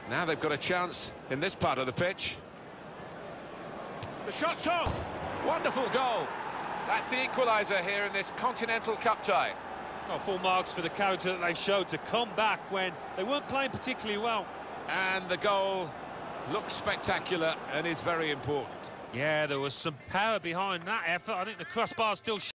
Now they've got a chance in this part of the pitch. The shot's on! Wonderful goal! That's the equaliser here in this Continental Cup tie. Well, full marks for the character that they've showed to come back when they weren't playing particularly well. And the goal looks spectacular and is very important. Yeah, there was some power behind that effort. I think the crossbar's still